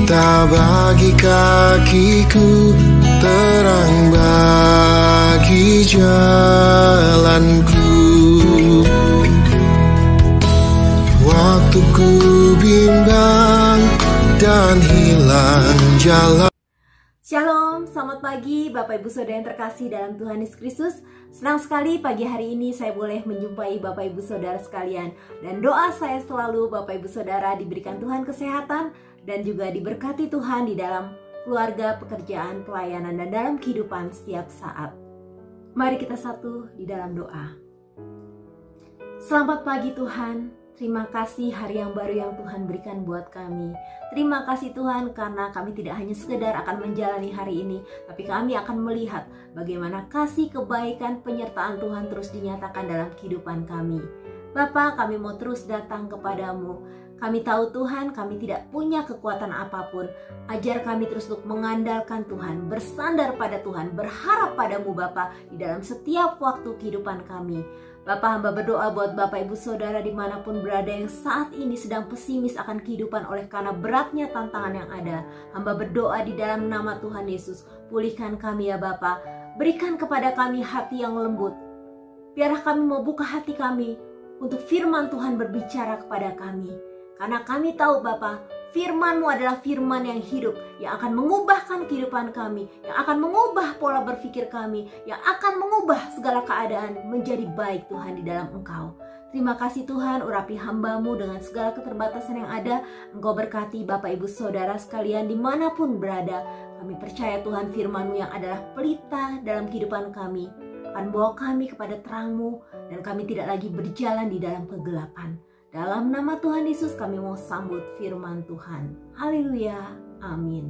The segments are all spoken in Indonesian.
Pelita bagi kakiku, terang bagi jalanku. Waktu ku bimbang dan hilang jalan. Shalom, selamat pagi Bapak Ibu Saudara yang terkasih dalam Tuhan Yesus Kristus. Senang sekali pagi hari ini saya boleh menjumpai Bapak Ibu Saudara sekalian. Dan doa saya selalu Bapak Ibu Saudara diberikan Tuhan kesehatan dan juga diberkati Tuhan di dalam keluarga, pekerjaan, pelayanan, dan dalam kehidupan setiap saat. Mari kita satu di dalam doa. Selamat pagi Tuhan, terima kasih hari yang baru yang Tuhan berikan buat kami. Terima kasih Tuhan karena kami tidak hanya sekedar akan menjalani hari ini, tapi kami akan melihat bagaimana kasih, kebaikan, penyertaan Tuhan terus dinyatakan dalam kehidupan kami. Bapa, kami mau terus datang kepadamu. Kami tahu Tuhan, kami tidak punya kekuatan apapun. Ajar kami terus untuk mengandalkan Tuhan, bersandar pada Tuhan, berharap padamu Bapa di dalam setiap waktu kehidupan kami. Bapak, hamba berdoa buat Bapak Ibu Saudara dimanapun berada yang saat ini sedang pesimis akan kehidupan oleh karena beratnya tantangan yang ada. Hamba berdoa di dalam nama Tuhan Yesus, pulihkan kami ya Bapak. Berikan kepada kami hati yang lembut. Biarlah kami mau buka hati kami untuk firman Tuhan berbicara kepada kami. Karena kami tahu Bapa, firman-Mu adalah firman yang hidup, yang akan mengubahkan kehidupan kami, yang akan mengubah pola berpikir kami, yang akan mengubah segala keadaan menjadi baik Tuhan di dalam Engkau. Terima kasih Tuhan, urapi hamba-Mu dengan segala keterbatasan yang ada. Engkau berkati Bapak Ibu Saudara sekalian dimanapun berada. Kami percaya Tuhan firman-Mu yang adalah pelita dalam kehidupan kami akan bawa kami kepada terang-Mu, dan kami tidak lagi berjalan di dalam kegelapan. Dalam nama Tuhan Yesus kami mau sambut firman Tuhan. Haleluya, amin.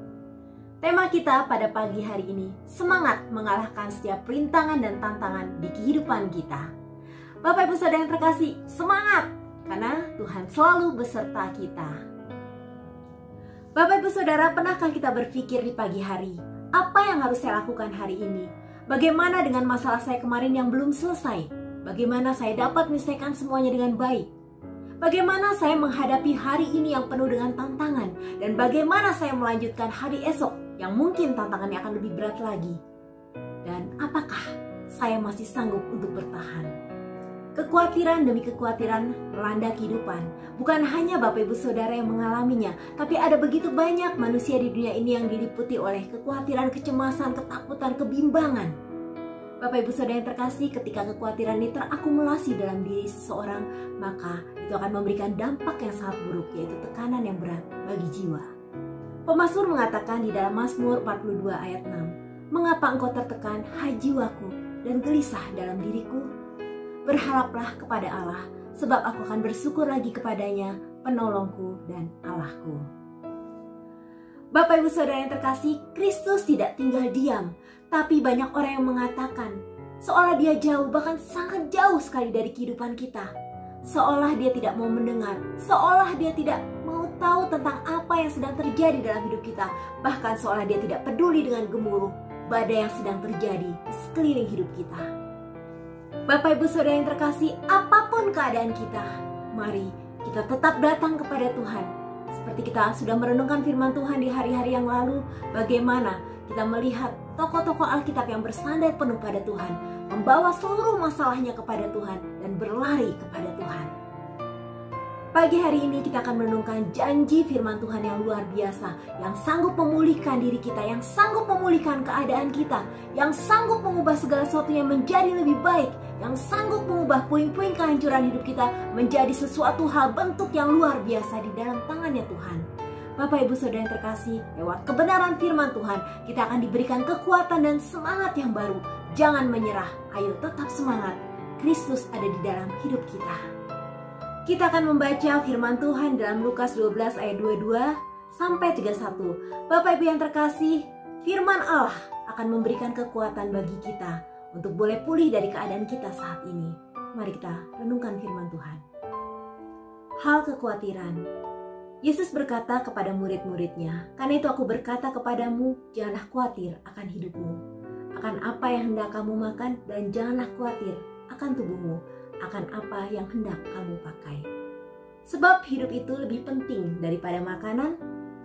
Tema kita pada pagi hari ini, semangat mengalahkan setiap rintangan dan tantangan di kehidupan kita. Bapak Ibu Saudara yang terkasih, semangat! Karena Tuhan selalu beserta kita. Bapak Ibu Saudara, pernahkah kita berpikir di pagi hari, apa yang harus saya lakukan hari ini? Bagaimana dengan masalah saya kemarin yang belum selesai? Bagaimana saya dapat menyelesaikan semuanya dengan baik? Bagaimana saya menghadapi hari ini yang penuh dengan tantangan? Dan bagaimana saya melanjutkan hari esok yang mungkin tantangannya akan lebih berat lagi? Dan apakah saya masih sanggup untuk bertahan? Kekhawatiran demi kekhawatiran melanda kehidupan. Bukan hanya Bapak Ibu Saudara yang mengalaminya, tapi ada begitu banyak manusia di dunia ini yang diliputi oleh kekhawatiran, kecemasan, ketakutan, kebimbangan. Bapak Ibu Saudara yang terkasih, ketika kekhawatiran ini terakumulasi dalam diri seseorang, maka itu akan memberikan dampak yang sangat buruk, yaitu tekanan yang berat bagi jiwa. Pemazmur mengatakan di dalam Mazmur 42 ayat 6, "Mengapa engkau tertekan, hai jiwaku, dan gelisah dalam diriku? Berharaplah kepada Allah, sebab aku akan bersyukur lagi kepadanya, penolongku dan Allahku." Bapak Ibu Saudara yang terkasih, Kristus tidak tinggal diam, tapi banyak orang yang mengatakan seolah dia jauh, bahkan sangat jauh sekali dari kehidupan kita. Seolah dia tidak mau mendengar, seolah dia tidak mau tahu tentang apa yang sedang terjadi dalam hidup kita. Bahkan seolah dia tidak peduli dengan gemuruh badai yang sedang terjadi di sekeliling hidup kita. Bapak Ibu Saudara yang terkasih, apapun keadaan kita, mari kita tetap datang kepada Tuhan. Seperti kita sudah merenungkan firman Tuhan di hari-hari yang lalu, bagaimana kita melihat tokoh-tokoh Alkitab yang bersandar penuh pada Tuhan, membawa seluruh masalahnya kepada Tuhan dan berlari kepada Tuhan. Pagi hari ini kita akan merenungkan janji firman Tuhan yang luar biasa, yang sanggup memulihkan diri kita, yang sanggup memulihkan keadaan kita, yang sanggup mengubah segala sesuatunya menjadi lebih baik, yang sanggup mengubah puing-puing kehancuran hidup kita menjadi sesuatu hal bentuk yang luar biasa di dalam tangannya Tuhan. Bapak Ibu Saudara yang terkasih, lewat kebenaran firman Tuhan, kita akan diberikan kekuatan dan semangat yang baru. Jangan menyerah, ayo tetap semangat. Kristus ada di dalam hidup kita. Kita akan membaca firman Tuhan dalam Lukas 12 ayat 22 sampai 31. Bapak Ibu yang terkasih, firman Allah akan memberikan kekuatan bagi kita untuk boleh pulih dari keadaan kita saat ini. Mari kita renungkan firman Tuhan. Hal kekhawatiran. Yesus berkata kepada murid-muridnya, "Karena itu aku berkata kepadamu, janganlah khawatir akan hidupmu, akan apa yang hendak kamu makan, dan janganlah khawatir akan tubuhmu, akan apa yang hendak kamu pakai. Sebab hidup itu lebih penting daripada makanan,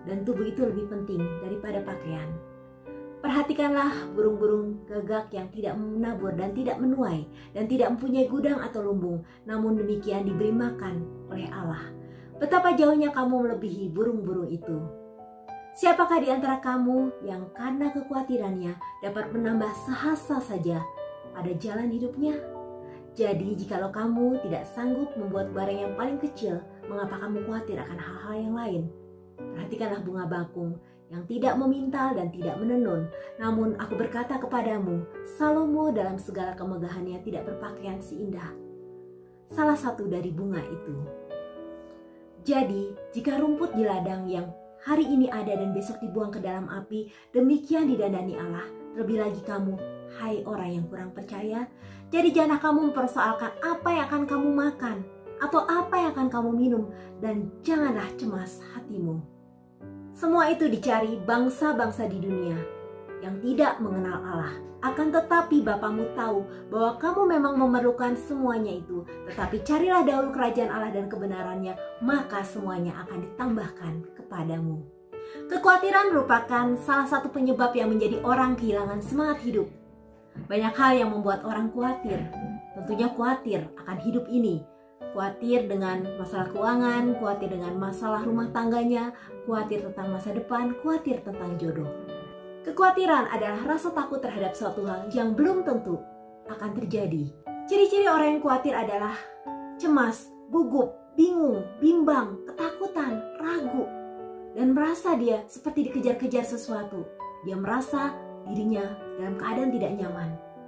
dan tubuh itu lebih penting daripada pakaian. Perhatikanlah burung-burung gagak yang tidak menabur dan tidak menuai dan tidak mempunyai gudang atau lumbung, namun demikian diberi makan oleh Allah. Betapa jauhnya kamu melebihi burung-burung itu. Siapakah di antara kamu yang karena kekhawatirannya dapat menambah sehasta saja pada jalan hidupnya? Jadi jikalau kamu tidak sanggup membuat barang yang paling kecil, mengapa kamu khawatir akan hal-hal yang lain? Perhatikanlah bunga bakung yang tidak memintal dan tidak menenun. Namun aku berkata kepadamu, Salomo dalam segala kemegahannya tidak berpakaian seindah salah satu dari bunga itu. Jadi jika rumput di ladang yang hari ini ada dan besok dibuang ke dalam api, demikian didandani Allah. Terlebih lagi kamu, hai orang yang kurang percaya. Jadi janganlah kamu mempersoalkan apa yang akan kamu makan atau apa yang akan kamu minum, dan janganlah cemas hatimu. Semua itu dicari bangsa-bangsa di dunia yang tidak mengenal Allah. Akan tetapi Bapamu tahu bahwa kamu memang memerlukan semuanya itu. Tetapi carilah dahulu kerajaan Allah dan kebenarannya, maka semuanya akan ditambahkan kepadamu. Kekhawatiran merupakan salah satu penyebab yang menjadi orang kehilangan semangat hidup. Banyak hal yang membuat orang khawatir. Tentunya khawatir akan hidup ini. Khawatir dengan masalah keuangan, khawatir dengan masalah rumah tangganya, khawatir tentang masa depan, khawatir tentang jodoh. Kekhawatiran adalah rasa takut terhadap suatu hal yang belum tentu akan terjadi. Ciri-ciri orang yang khawatir adalah cemas, gugup, bingung, bimbang, ketakutan, ragu, dan merasa dia seperti dikejar-kejar sesuatu. Dia merasa dirinya dalam keadaan tidak nyaman.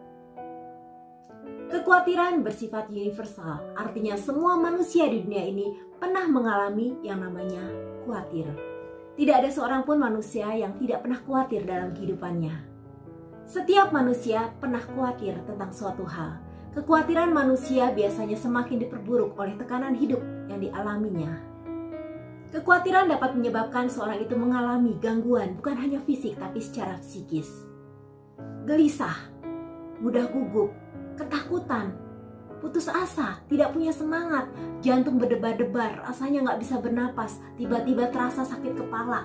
Kekhawatiran bersifat universal, artinya semua manusia di dunia ini pernah mengalami yang namanya khawatir. Tidak ada seorang pun manusia yang tidak pernah khawatir dalam kehidupannya. Setiap manusia pernah khawatir tentang suatu hal. Kekhawatiran manusia biasanya semakin diperburuk oleh tekanan hidup yang dialaminya. Kekhawatiran dapat menyebabkan seorang itu mengalami gangguan bukan hanya fisik tapi secara psikis. Gelisah, mudah gugup, ketakutan, putus asa, tidak punya semangat, jantung berdebar-debar, rasanya nggak bisa bernapas, tiba-tiba terasa sakit kepala,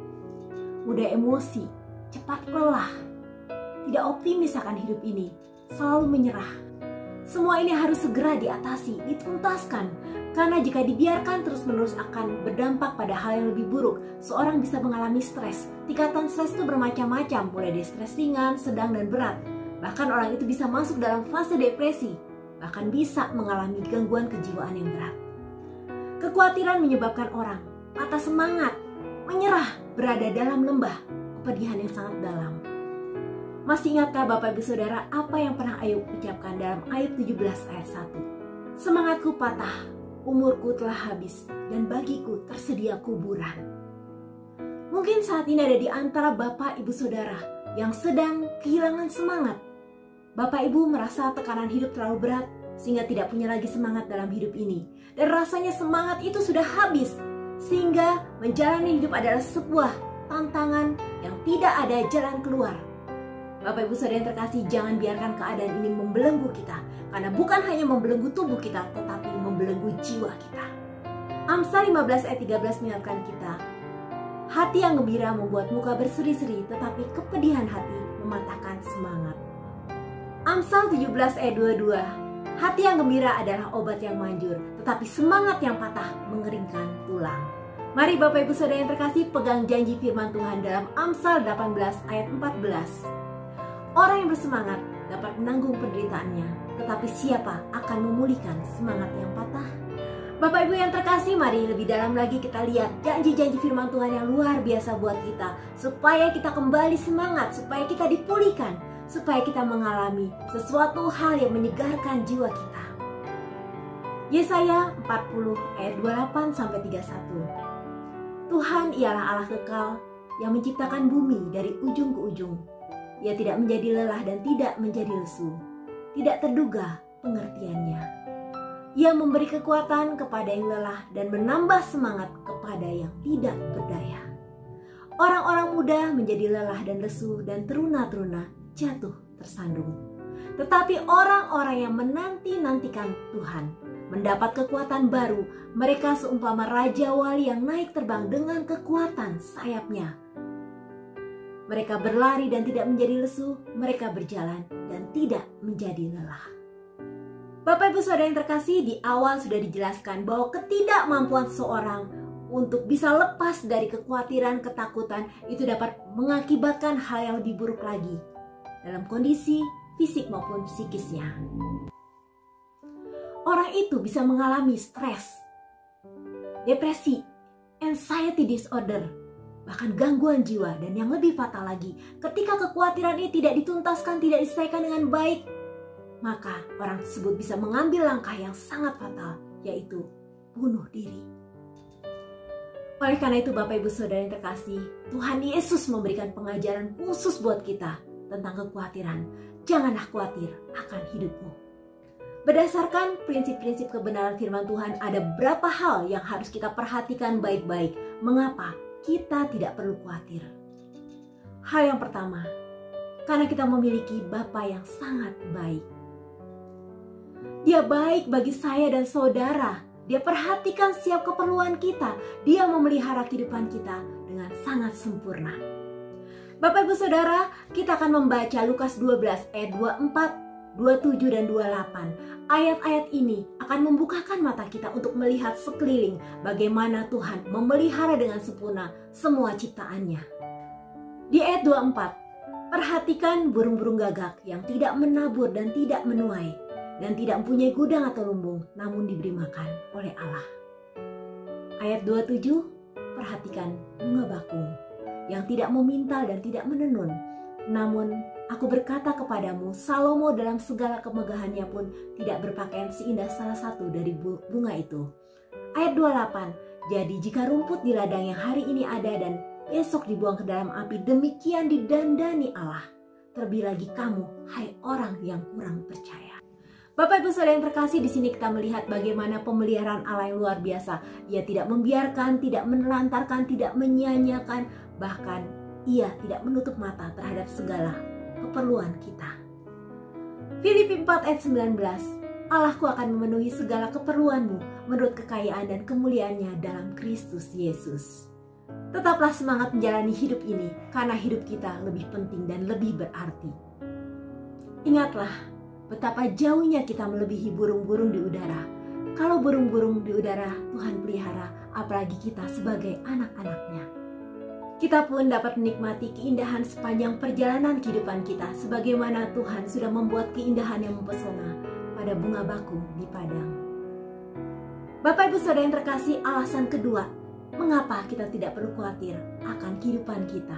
mudah emosi, cepat lelah, tidak optimis akan hidup ini, selalu menyerah. Semua ini harus segera diatasi, dituntaskan, karena jika dibiarkan terus-menerus akan berdampak pada hal yang lebih buruk. Seorang bisa mengalami stres. Tingkatan stres itu bermacam-macam, mulai dari stres ringan, sedang, dan berat. Bahkan orang itu bisa masuk dalam fase depresi, bahkan bisa mengalami gangguan kejiwaan yang berat. Kekhawatiran menyebabkan orang patah semangat, menyerah, berada dalam lembah kepedihan yang sangat dalam. Masih ingatkah Bapak Ibu Saudara apa yang pernah Ayub ucapkan dalam Ayub 17 ayat 1? Semangatku patah, umurku telah habis, dan bagiku tersedia kuburan. Mungkin saat ini ada di antara Bapak Ibu Saudara yang sedang kehilangan semangat. Bapak Ibu merasa tekanan hidup terlalu berat sehingga tidak punya lagi semangat dalam hidup ini. Dan rasanya semangat itu sudah habis sehingga menjalani hidup adalah sebuah tantangan yang tidak ada jalan keluar. Bapak Ibu Saudara yang terkasih, jangan biarkan keadaan ini membelenggu kita. Karena bukan hanya membelenggu tubuh kita, tetapi membelenggu jiwa kita. Amsal 15 ayat 13 mengingatkan kita, hati yang gembira membuat muka berseri-seri, tetapi kepedihan hati mematahkan semangat. Amsal 17 ayat 22, hati yang gembira adalah obat yang manjur, tetapi semangat yang patah mengeringkan tulang. Mari Bapak Ibu Saudara yang terkasih, pegang janji firman Tuhan dalam Amsal 18 ayat 14. Orang yang bersemangat dapat menanggung penderitaannya, tetapi siapa akan memulihkan semangat yang patah? Bapak Ibu yang terkasih, mari lebih dalam lagi kita lihat janji-janji firman Tuhan yang luar biasa buat kita, supaya kita kembali semangat, supaya kita dipulihkan, supaya kita mengalami sesuatu hal yang menyegarkan jiwa kita. Yesaya 40 ayat 28-31. Tuhan ialah Allah kekal yang menciptakan bumi dari ujung ke ujung. Ia tidak menjadi lelah dan tidak menjadi lesu. Tidak terduga pengertiannya. Ia memberi kekuatan kepada yang lelah dan menambah semangat kepada yang tidak berdaya. Orang-orang muda menjadi lelah dan lesu dan teruna-teruna jatuh tersandung. Tetapi orang-orang yang menanti-nantikan Tuhan mendapat kekuatan baru. Mereka seumpama Raja Wali yang naik terbang dengan kekuatan sayapnya. Mereka berlari dan tidak menjadi lesu, mereka berjalan dan tidak menjadi lelah. Bapak Ibu Saudara yang terkasih, di awal sudah dijelaskan bahwa ketidakmampuan seseorang untuk bisa lepas dari kekhawatiran, ketakutan itu dapat mengakibatkan hal yang lebih buruk lagi dalam kondisi fisik maupun psikisnya. Orang itu bisa mengalami stres, depresi, anxiety disorder, bahkan gangguan jiwa, dan yang lebih fatal lagi, ketika kekhawatiran ini tidak dituntaskan, tidak diselesaikan dengan baik, maka orang tersebut bisa mengambil langkah yang sangat fatal, yaitu bunuh diri. Oleh karena itu Bapak Ibu Saudara yang terkasih, Tuhan Yesus memberikan pengajaran khusus buat kita tentang kekhawatiran. Janganlah khawatir akan hidupmu. Berdasarkan prinsip-prinsip kebenaran firman Tuhan, ada beberapa hal yang harus kita perhatikan baik-baik. Mengapa kita tidak perlu khawatir? Hal yang pertama, karena kita memiliki Bapa yang sangat baik. Dia baik bagi saya dan saudara. Dia perhatikan setiap keperluan kita. Dia memelihara kehidupan kita dengan sangat sempurna. Bapak Ibu Saudara, kita akan membaca Lukas 12 ayat 24, 27 dan 28. Ayat-ayat ini akan membukakan mata kita untuk melihat sekeliling bagaimana Tuhan memelihara dengan sempurna semua ciptaannya. Di ayat 24, perhatikan burung-burung gagak yang tidak menabur dan tidak menuai, dan tidak mempunyai gudang atau lumbung, namun diberi makan oleh Allah. Ayat 27, perhatikan bunga bakung yang tidak memintal dan tidak menenun. Namun aku berkata kepadamu, Salomo dalam segala kemegahannya pun tidak berpakaian seindah salah satu dari bunga itu. Ayat 28, jadi jika rumput di ladang yang hari ini ada dan besok dibuang ke dalam api, demikian didandani Allah. Terlebih lagi kamu, hai orang yang kurang percaya. Bapak Ibu Saudara yang terkasih, di sini kita melihat bagaimana pemeliharaan Allah yang luar biasa. Ia tidak membiarkan, tidak menelantarkan, tidak menyia-nyiakan, bahkan Ia tidak menutup mata terhadap segala keperluan kita. Filipi 4 ayat 19, Allahku akan memenuhi segala keperluanmu menurut kekayaan dan kemuliaannya dalam Kristus Yesus. Tetaplah semangat menjalani hidup ini, karena hidup kita lebih penting dan lebih berarti. Ingatlah betapa jauhnya kita melebihi burung-burung di udara. Kalau burung-burung di udara Tuhan pelihara, apalagi kita sebagai anak-anaknya. Kita pun dapat menikmati keindahan sepanjang perjalanan kehidupan kita, sebagaimana Tuhan sudah membuat keindahan yang mempesona pada bunga bakung di padang. Bapak Ibu Saudara yang terkasih, alasan kedua, mengapa kita tidak perlu khawatir akan kehidupan kita.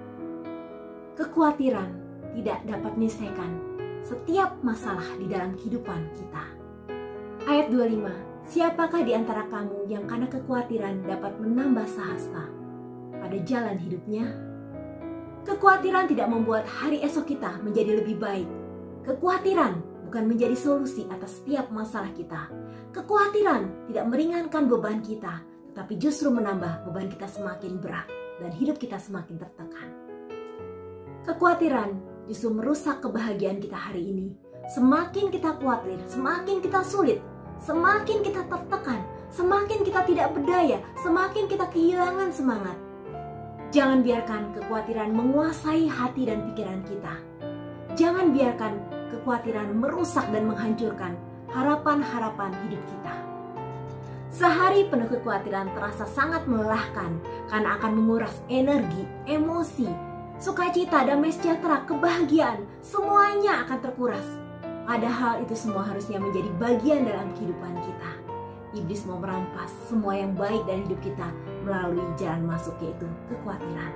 Kekhawatiran tidak dapat menyelesaikan setiap masalah di dalam kehidupan kita. Ayat 25, siapakah di antara kamu yang karena kekhawatiran dapat menambah sahasta pada jalan hidupnya? Kekhawatiran tidak membuat hari esok kita menjadi lebih baik. Kekhawatiran bukan menjadi solusi atas setiap masalah kita. Kekhawatiran tidak meringankan beban kita, tetapi justru menambah beban kita semakin berat dan hidup kita semakin tertekan. Kekhawatiran justru merusak kebahagiaan kita hari ini. Semakin kita khawatir, semakin kita sulit, semakin kita tertekan, semakin kita tidak berdaya, semakin kita kehilangan semangat. Jangan biarkan kekhawatiran menguasai hati dan pikiran kita. Jangan biarkan kekhawatiran merusak dan menghancurkan harapan-harapan hidup kita. Sehari penuh kekhawatiran terasa sangat melelahkan karena akan menguras energi, emosi, sukacita, damai sejahtera, kebahagiaan, semuanya akan terkuras. Padahal itu semua harusnya menjadi bagian dalam kehidupan kita. Iblis mau merampas semua yang baik dari hidup kita melalui jalan masuk, yaitu kekhawatiran.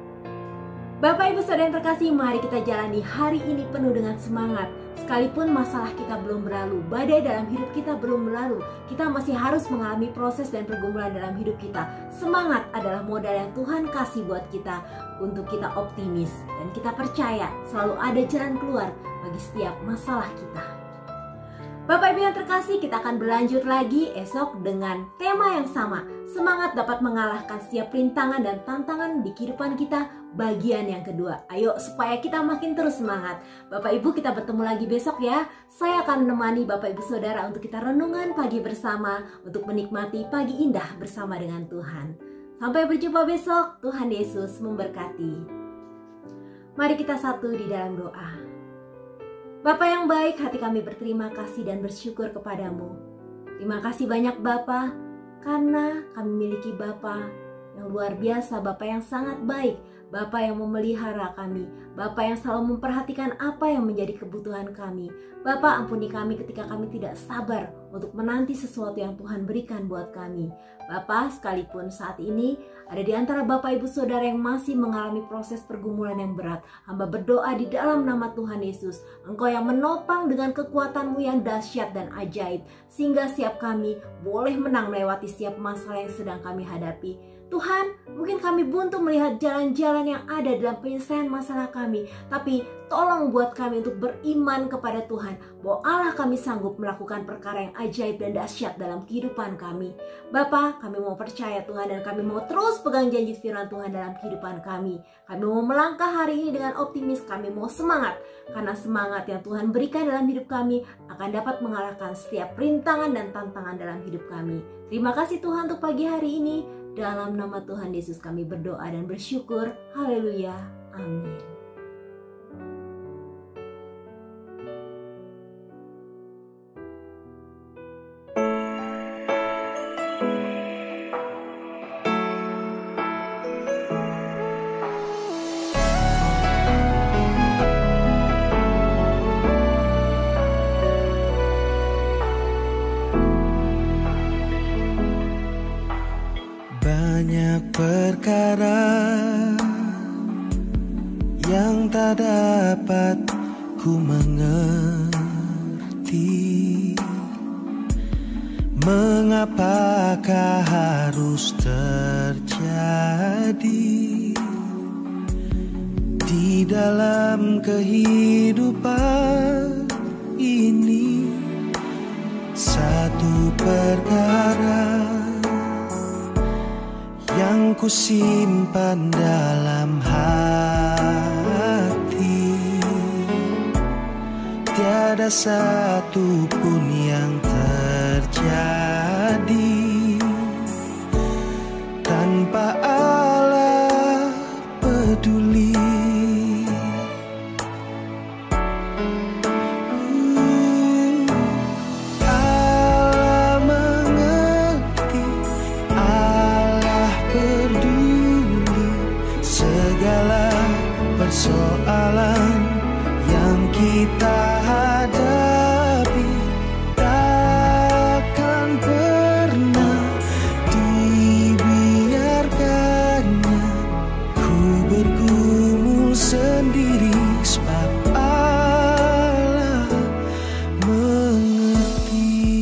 Bapak Ibu Saudara yang terkasih, mari kita jalani hari ini penuh dengan semangat. Sekalipun masalah kita belum berlalu, badai dalam hidup kita belum berlalu, kita masih harus mengalami proses dan pergumulan dalam hidup kita. Semangat adalah modal yang Tuhan kasih buat kita untuk kita optimis dan kita percaya selalu ada jalan keluar bagi setiap masalah kita. Bapak Ibu yang terkasih, kita akan berlanjut lagi esok dengan tema yang sama. Semangat dapat mengalahkan setiap rintangan dan tantangan di kehidupan kita, bagian yang kedua. Ayo supaya kita makin terus semangat. Bapak Ibu, kita bertemu lagi besok ya. Saya akan menemani Bapak Ibu Saudara untuk kita renungan pagi bersama, untuk menikmati pagi indah bersama dengan Tuhan. Sampai berjumpa besok. Tuhan Yesus memberkati. Mari kita satu di dalam doa. Bapa yang baik, hati kami berterima kasih dan bersyukur kepadamu. Terima kasih banyak Bapa, karena kami memiliki Bapa yang luar biasa, Bapa yang sangat baik, Bapa yang memelihara kami, Bapa yang selalu memperhatikan apa yang menjadi kebutuhan kami. Bapa, ampuni kami ketika kami tidak sabar untuk menanti sesuatu yang Tuhan berikan buat kami. Bapa, sekalipun saat ini ada di antara Bapak Ibu Saudara yang masih mengalami proses pergumulan yang berat, hamba berdoa di dalam nama Tuhan Yesus, Engkau yang menopang dengan kekuatan-Mu yang dahsyat dan ajaib, sehingga setiap kami boleh menang melewati setiap masalah yang sedang kami hadapi. Tuhan, mungkin kami buntu melihat jalan-jalan yang ada dalam penyelesaian masalah kami, tapi tolong buat kami untuk beriman kepada Tuhan, bahwa Allah kami sanggup melakukan perkara yang ajaib dan dahsyat dalam kehidupan kami. Bapa, kami mau percaya Tuhan, dan kami mau terus pegang janji firman Tuhan dalam kehidupan kami. Kami mau melangkah hari ini dengan optimis, kami mau semangat, karena semangat yang Tuhan berikan dalam hidup kami akan dapat mengalahkan setiap rintangan dan tantangan dalam hidup kami. Terima kasih Tuhan untuk pagi hari ini. Dalam nama Tuhan Yesus kami berdoa dan bersyukur. Haleluya. Amin. Banyak perkara yang tak dapat ku mengerti. Mengapakah harus terjadi di dalam kehidupan ini? Satu perkara yang ku simpan dalam hati, tiada satu pun yang terjadi tanpa Allah peduli. Persoalan yang kita hadapi takkan pernah dibiarkannya ku bergumul sendiri, sebab Allah mengerti.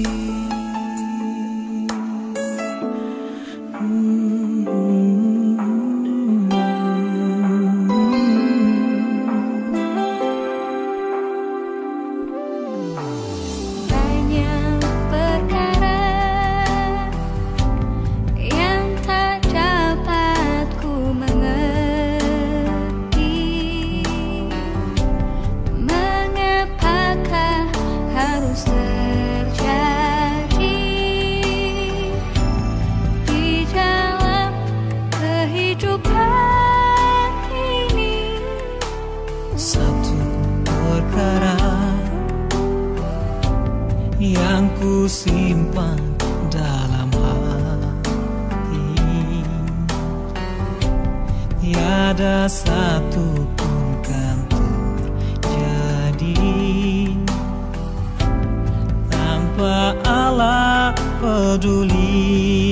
Yang ku simpan dalam hati, tiada satu pun kan terjadi tanpa Allah peduli.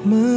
mencintai.